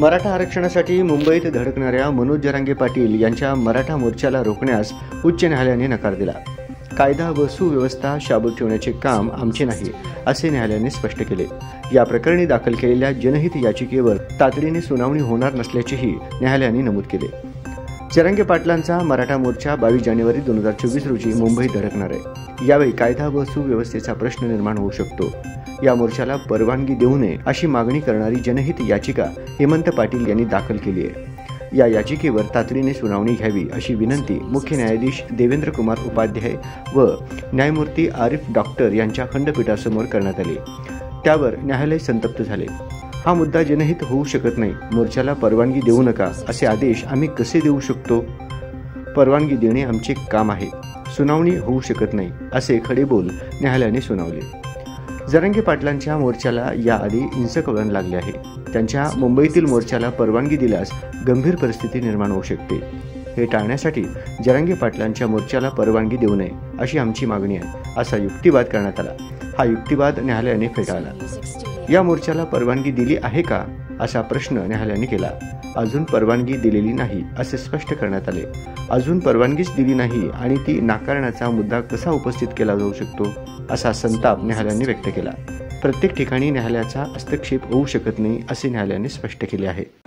मराठा आरक्षणासाठी मुंबईत धडकणाऱ्या मनोज जरांगे पाटील यांच्या मराठा मोर्चाला रोखण्यास उच्च न्यायालयाने नकार दिला। कायदा व सुव्यवस्था शाबूत ठेवण्याचे काम आमचे नाही, असे न्यायालयाने स्पष्ट केले। या प्रकरणी दाखल केलेल्या जनहित याचिकेवर तातडीने सुनावणी होणार नसल्याचेही न्यायालयाने नमूद केले। जरांगे पाटलांचा मराठा मोर्चा 22 जानेवारी 2024 रोजी मुंबईत धडकणार आहे। यावेळी कायदा व सुव्यवस्थेचा प्रश्न निर्माण होऊ शकतो। या मोर्चाला परवानगी देऊ नये अशी मागणी करणारी जनहित याचिका हेमंत पाटील यांनी दाखल केली आहे। या याचिकेवर तातडीने सुनावणी घ्यावी अशी विनंती मुख्य न्यायाधीश देवेंद्र कुमार उपाध्याय व न्यायमूर्ती आरिफ डॉक्टर यांच्या खंडपीठासमोर करण्यात आली। त्यावर न्यायालय संतप्त झाले। हा मुद्दा जनहित होऊ शकत नाही, मोर्चाला परवानगी देऊ नका असे आदेश आम्ही कसे देऊ शकतो? परवानगी देणे आमचे काम आहे, सुनावणी होऊ शकत नाही, असे खडेबोल न्यायालयाने सुनावले। जरांगे पाटलांच्या मोर्चाला याआधी हिंसक वळण लागले आहे। त्यांच्या मुंबईतील मोर्चाला परवानगी दिल्यास गंभीर परिस्थिती निर्माण होऊ शकते। हे टाळण्यासाठी जरांगे पाटलांच्या मोर्चाला परवानगी देऊ नये अशी आमची मागणी आहे, असा युक्तिवाद करण्यात आला। हा युक्तिवाद न्यायालयाने फेटाळला। या मोर्चाला परवानगी दिली आहे का, असा प्रश्न न्यायालयाने केला। अजून परवानगी दिलेली नाही असे स्पष्ट करण्यात आले। अजून परवानगीच दिली नाही आणि ती नाकारण्याचा मुद्दा कसा उपस्थित केला जाऊ शकतो, असा संताप न्यायालयाने व्यक्त केला। प्रत्येक ठिकाणी न्यायालयाचा हस्तक्षेप होऊ शकत नाही, असे न्यायालयाने स्पष्ट केले आहे।